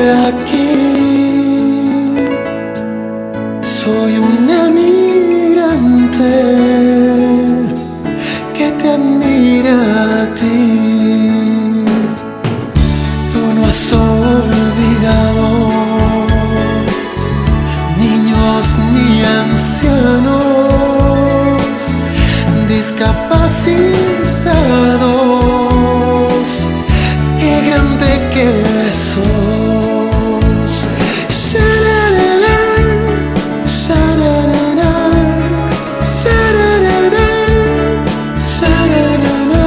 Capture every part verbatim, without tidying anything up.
aquí. Soy una migrante que te admira a ti. Tú no has olvidado niños ni ancianos, discapacitados. Qué grande que sos. Sha-ra-ra-ra, sha-ra-ra-ra, sha-ra-ra-ra, sha-ra-ra-ra.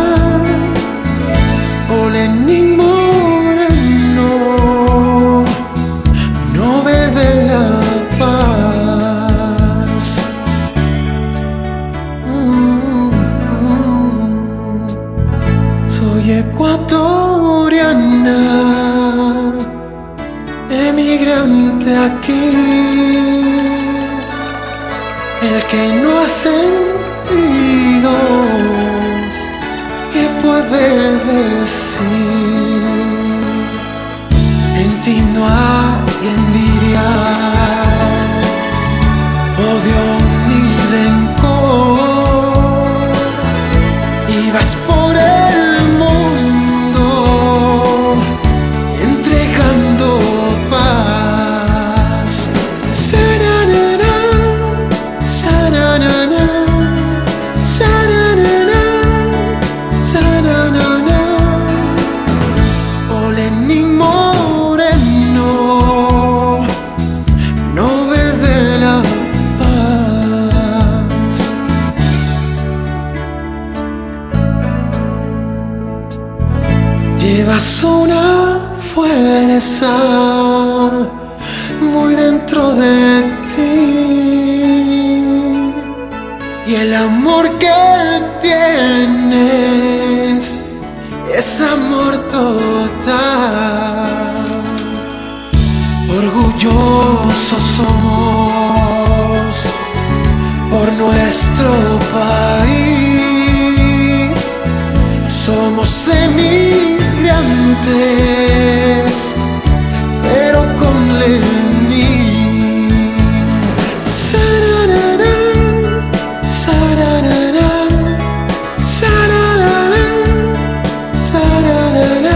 Ole ni moreno, Nobel de la paz. Mm-hmm. Soy ecuatoriana, emigrante aquí. El que no ha sentido, ¿qué puede decir? En ti no hay envidia, odio ni rencor, y vas por el mundo entregando paz. Sa-ra-ra-ra, sa-ra-ra-ra, sa-ra-ra-ra, sa-ra-ra-ra. Ole ni moreno, Nobel de la paz. Llevas una fuerza muy dentro de ti, y el amor que tienes es amor total. Orgullosos somos por nuestro país. Somos emigrantes, pero con Lenin. Sa-ra-ra-ra, sa-ra-ra-ra, sa-ra-ra-ra, sa-ra-ra-ra.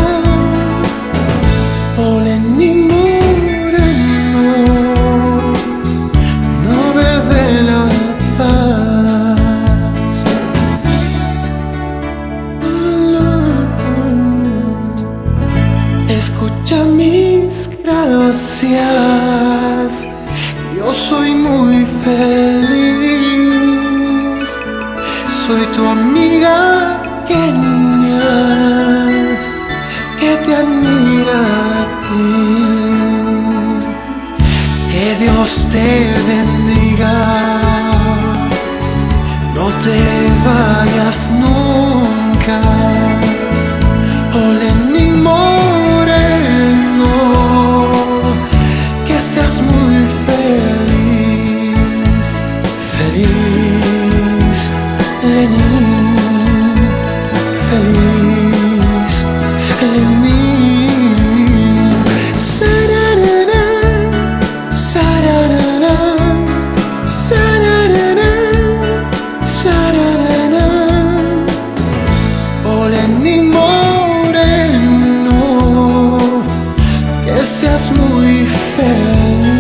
Ole ni moreno, Nobel de la paz. Escucha mis gracias, yo soy muy feliz. Soy tu amiga Kenia, que te admira a ti. Que Dios te bendiga, no te vayas nunca. Ole ni moreno, que seas muy feliz. Feliz, Lenin, feliz, Lenin. Sa-ra-ra-ra, sa-ra-ra-ra, sa-ra-ra-ra, sa-ra-ra-ra. Ole ni moreno, que seas muy feliz.